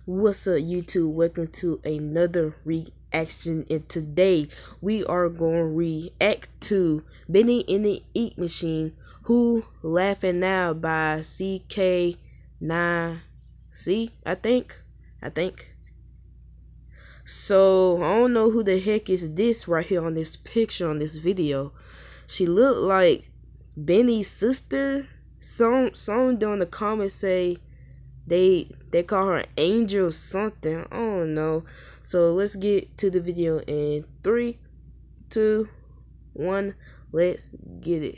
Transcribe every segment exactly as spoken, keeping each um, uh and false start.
What's up, YouTube? Welcome to another reaction, and today we are going to react to Bendy in the Ink Machine, Who Laughing Now by C K nine C, I think. I think. So, I don't know who the heck is this right here on this picture, on this video. She looked like Bendy's sister. Some, some down in the comments say They they call her Angel something. I don't know. So let's get to the video in three, two, one. Let's get it.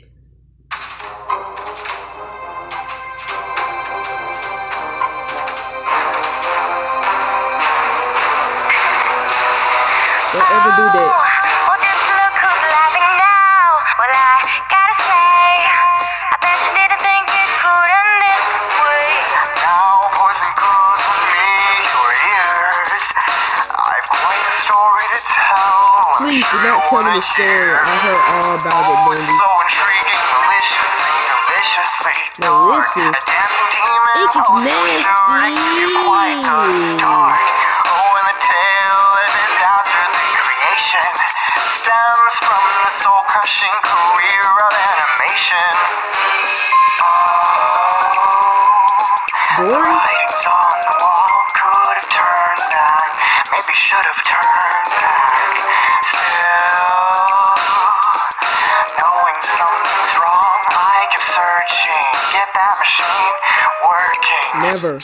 Don't ever do that. Please do not tell me the story. I heard all about it, Bendy. So intriguing, maliciously, deliciously Delicious. A dancing demon, It is oh, nasty. so sure, you quite a start. Oh, and the tale that is after the creation stems from the soul-crushing career of animation. Oh, the writings on the wall could have turned back, maybe should have turned back. Get that machine working. Never.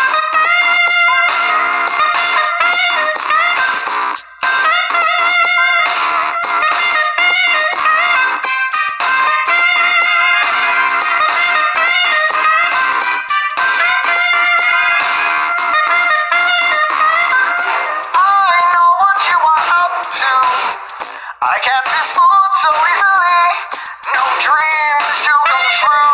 I know what you are up to. I can't be fooled so easily. No dreams do come true.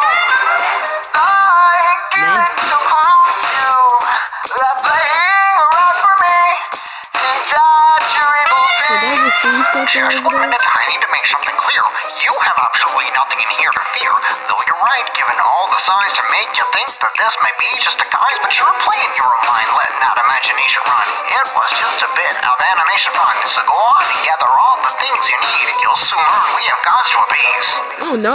Here's what I need to make something clear. You have absolutely nothing in here to fear. Though you're right, given all the signs to make you think that this may be just a guise, but you're playing your own mind, letting that imagination run. It was just a bit of animation fun. So go on and gather all the things you need, and you'll soon learn we have gods to appease. Oh no.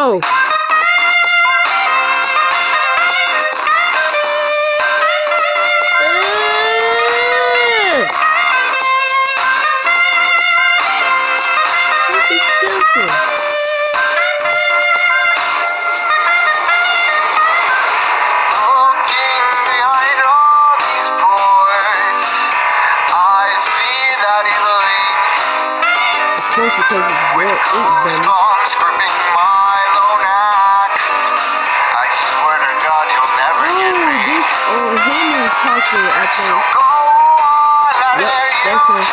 Because it's wet ink, Bendy. Oh, this old Henry talking, I think. Yep, that's him.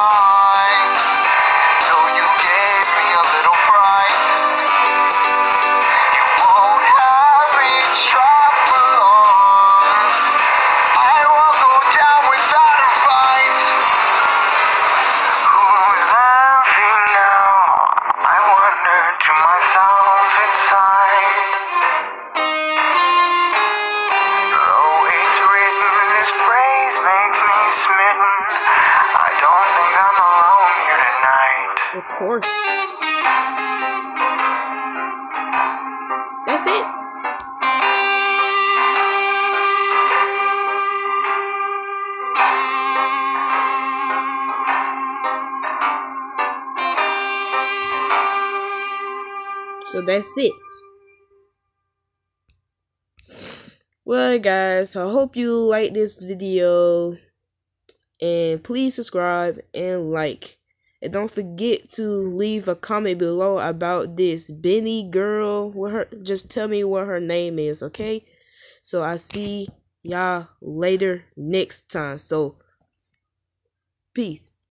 To myself inside, though it's written, this phrase makes me smitten. I don't think I'm alone here tonight. Of course. That's it. So that's it. Well, guys, I hope you like this video, and please subscribe and like, and don't forget to leave a comment below about this Bendy girl. What her? Just tell me what her name is, okay? So I see y'all later next time. So peace.